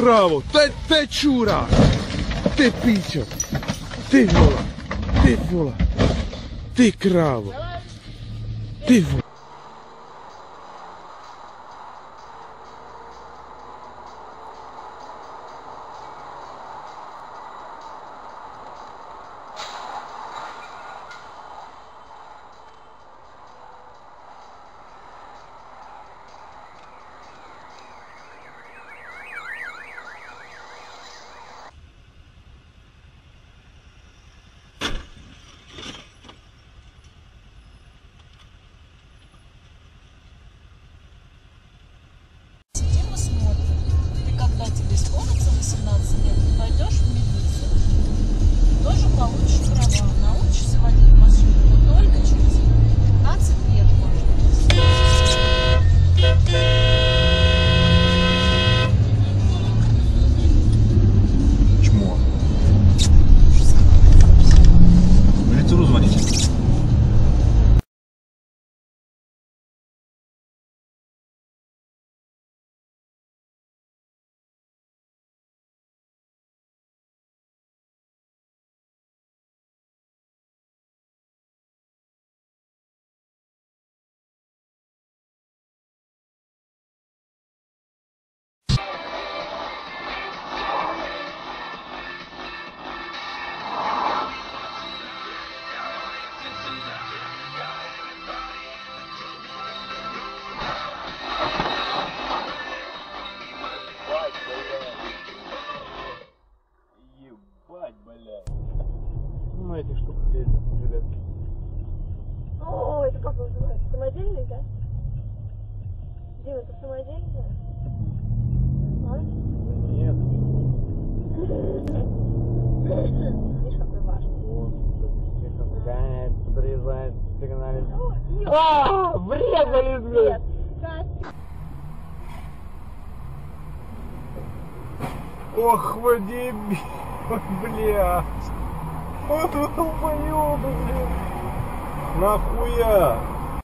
крavo, te ciura, te piccio, te vola, te cravo, te vola. Тебе исполнится 18 лет, ты пойдешь в милицию, тоже получишь права, научишься водить машину, но только через 15 лет, может быть. Чмо. В милицию звоните. Ебать, блядь. Ну этих штук здесь, жилетки. О, это как называется? Самодельный, да? Дима, это самодельный? А? Нет. Видишь, какой важный. Вот, тихо, гоняет, подрезает, сигналит. Врезались, блядь! Ох, води, блядь. Вот вы долбоёбы, блядь. Нахуя?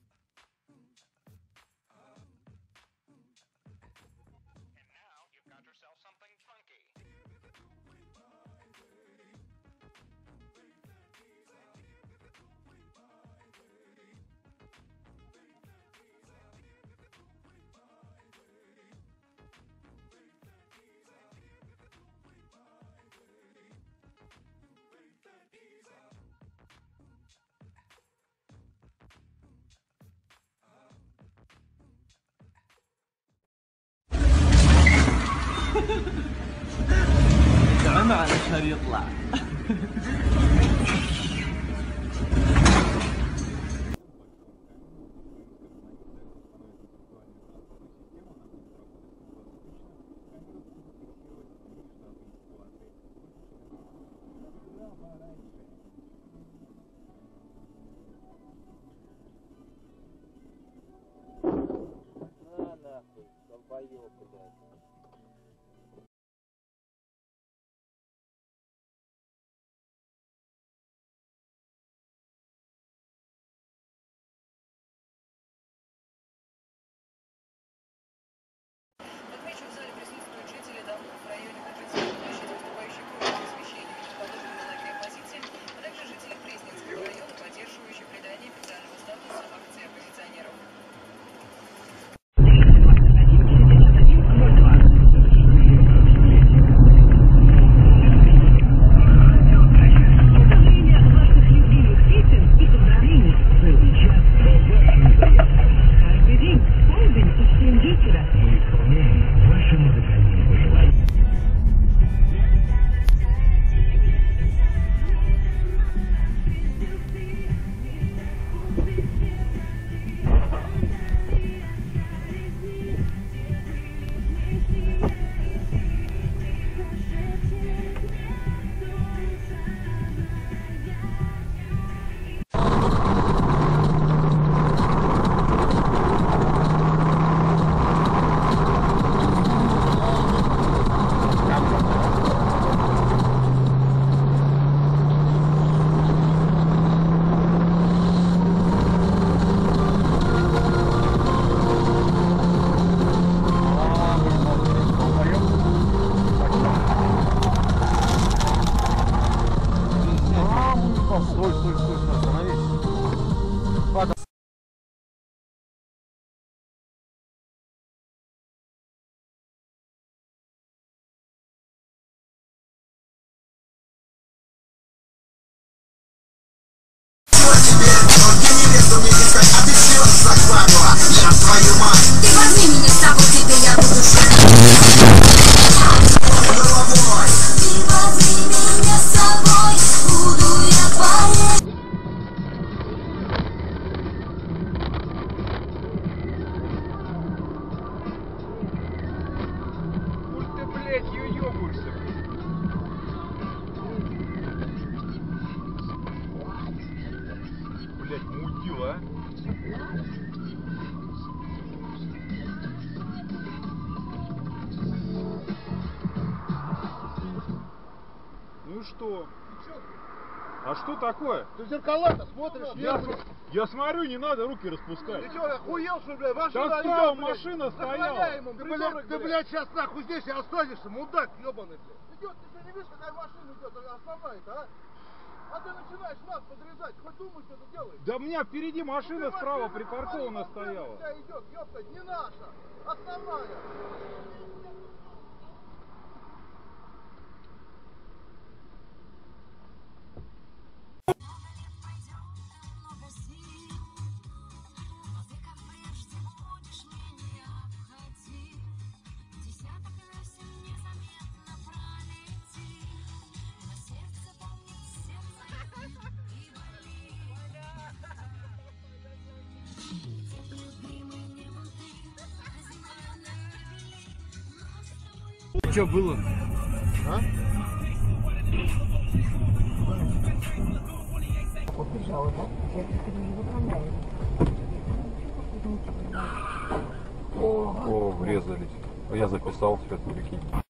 كمان علشان يطلع Долбоёб, блядь. Отмечу, в зале присутствуют жители домов в районе Конституционной площади, выступающие против освещения расположенной на лайке оппозиции, а также жители Пресненского района, поддерживающие придание официального статуса акции оппозиционеров. что? А что такое? Ты в зеркала-то смотришь? Я смотрю, не надо руки распускать. Ты что, охуел, что ли, блядь? Машина Да идет, справа блядь. машина стояла. Охраняем им, ты, блядь, сейчас нахуй здесь и останешься, мудак ебаный, блядь. Идет, ты что не видишь, какая машина идет, основная-то, а? А ты начинаешь нас подрезать, хоть думай, что ты делаешь. Да у меня впереди машина справа припаркована стояла. У тебя идет, ёпта, не наша, основная. Что было? А? Убежала, да? Я теперь не выполняю. О, врезались. Я записал все, прикинь.